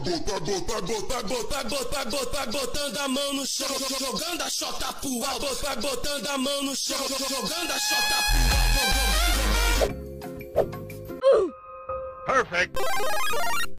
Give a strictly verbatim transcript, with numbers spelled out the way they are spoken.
gota, gota, gota, gota, gota, gota, gotando a mão no chão, jogando a chota pro alto, gota, gotando a mão no chão, jogando a chota pro alto. Perfect.